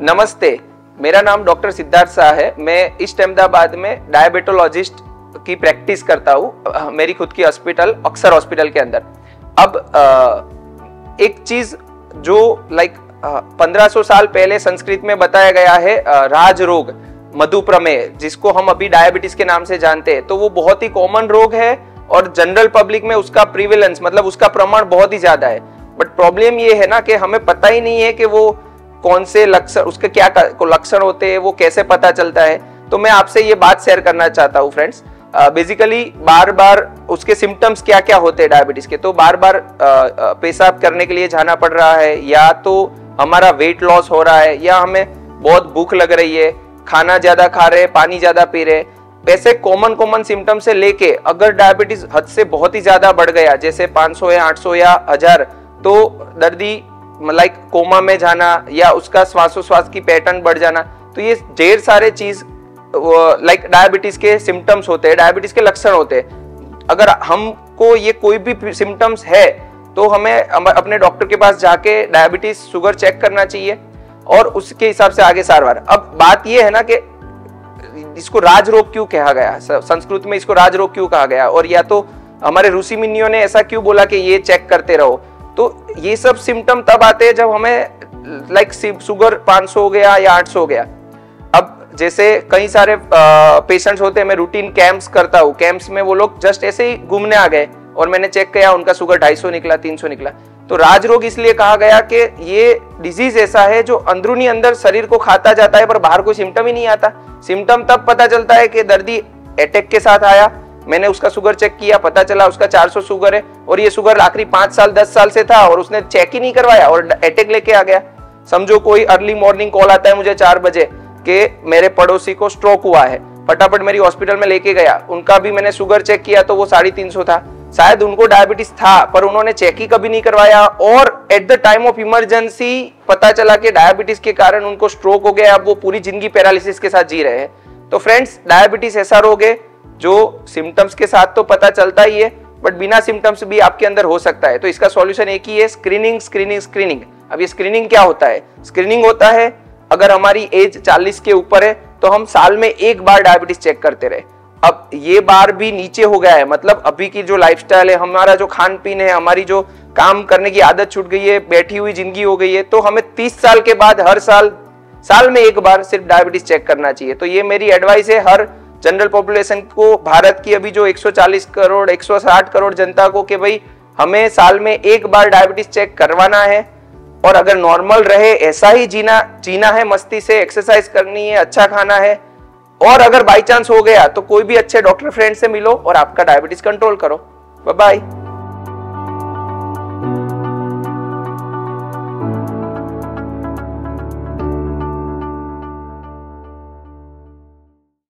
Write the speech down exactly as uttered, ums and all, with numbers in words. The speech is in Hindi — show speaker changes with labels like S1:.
S1: नमस्ते, मेरा नाम डॉक्टर सिद्धार्थ शाह है। मैं ईस्ट अहमदाबाद में डायबिटोलॉजिस्ट की प्रैक्टिस करता हूँ, मेरी खुद की हॉस्पिटल अक्सर हॉस्पिटल के अंदर। अब एक चीज जो लाइक पंद्रह सौ साल पहले संस्कृत में बताया गया है, राज रोग मधुप्रमेह, जिसको हम अभी डायबिटीज के नाम से जानते हैं, तो वो बहुत ही कॉमन रोग है और जनरल पब्लिक में उसका प्रीवेलेंस मतलब उसका प्रमाण बहुत ही ज्यादा है। बट प्रॉब्लम ये है ना कि हमें पता ही नहीं है कि वो कौन से लक्षण, उसके क्या लक्षण होते हैं, वो कैसे पता चलता है। तो मैं आपसे ये बात शेयर करना चाहता हूँ फ्रेंड्स। बेसिकली बार बार उसके सिम्टम्स क्या क्या होते हैं डायबिटीज के, तो बार बार पेशाब करने के लिए जाना पड़ रहा है, या तो हमारा वेट लॉस हो रहा है, या हमें बहुत भूख लग रही है, खाना ज्यादा खा रहे, पानी ज्यादा पी रहे। ऐसे कॉमन कॉमन सिम्टम से लेके अगर डायबिटीज हद से बहुत ही ज्यादा बढ़ गया, जैसे पाँच सौ या आठ सौ या हजार, तो दर्दी लाइक कोमा में जाना या उसका श्वासोश्वास की पैटर्न बढ़ जाना, तो ये ढेर सारे चीज लाइक डायबिटीज के सिम्टम्स होते हैं, डायबिटीज के लक्षण होते हैं। अगर हमको ये कोई भी सिम्टम्स है तो हमें अपने डॉक्टर के पास जाके डायबिटीज शुगर चेक करना चाहिए और उसके हिसाब से आगे सारवार। अब बात ये है ना कि इसको राज रोग क्यों कहा गया, संस्कृत में इसको राज रोग क्यों कहा गया, और या तो हमारे ऋषि मुनियों ने ऐसा क्यों बोला कि ये चेक करते रहो। तो ये सब सिम्टम तब आते हैं जब हमें लाइक शुगर पाँच सौ हो गया या आठ सौ हो गया। अब जैसे कई सारे पेशेंट्स होते हैं, मैं रूटीन कैंप्स करता हूँ, कैंप्स में वो लोग जस्ट ऐसे ही घूमने आ गए और मैंने चेक किया, उनका शुगर ढाई सौ निकला, तीन सौ निकला। तो राज रोग इसलिए कहा गया कि ये डिजीज ऐसा है जो अंदरूनी अंदर शरीर को खाता जाता है पर बाहर कोई सिम्टम ही नहीं आता। सिम्टम तब पता चलता है कि दर्दी अटैक के साथ आया, मैंने उसका शुगर चेक किया, पता चला उसका चार सौ शुगर है, और ये शुगर आखिरी पांच साल दस साल से था और उसने चेक ही नहीं करवाया और अटैक लेके आ गया। समझो कोई अर्ली मॉर्निंग कॉल आता है मुझे चार बजे कि मेरे पड़ोसी को स्ट्रोक हुआ है, फटाफट मेरी हॉस्पिटल में लेके गया, उनका भी मैंने शुगर चेक किया तो वो साढ़े तीन सौ था। शायद उनको डायबिटीज था पर उन्होंने चेक ही कभी नहीं करवाया, और at the time of emergency पता चला कि डायबिटीज के कारण उनको स्ट्रोक हो गया। अब वो पूरी जिंदगी पैरालिसिस के साथ जी रहे हैं। तो फ्रेंड्स, डायबिटीज ऐसा रोग है जो सिम्टम्स के साथ तो पता चलता ही है, बट बिना सिम्टम्स भी आपके अंदर हो सकता है। तो इसका सॉल्यूशन एक ही है, स्क्रीनिंग स्क्रीनिंग स्क्रीनिंग। अब ये स्क्रीनिंग क्या होता है? स्क्रीनिंग होता है अगर हमारी एज चालीस के ऊपर है तो हम साल में एक बार डायबिटीज चेक करते रहे। अब ये बार भी नीचे हो गया है, मतलब अभी की जो लाइफस्टाइल है, हमारा जो खान पीन है, हमारी जो काम करने की आदत छूट गई है, बैठी हुई जिंदगी हो गई है, तो हमें तीस साल के बाद हर साल साल में एक बार सिर्फ डायबिटीज चेक करना चाहिए। तो ये मेरी एडवाइस है हर जनरल पॉपुलेशन को, भारत की अभी जो एक सौ चालीस करोड़ एक सौ साठ करोड़ जनता को, कि भाई हमें साल में एक बार डायबिटीज चेक करवाना है। और अगर नॉर्मल रहे, ऐसा ही जीना जीना है, मस्ती से एक्सरसाइज करनी है, अच्छा खाना है, और अगर बाई चांस हो गया तो कोई भी अच्छे डॉक्टर फ्रेंड से मिलो और आपका डायबिटीज कंट्रोल करो। Bye bye.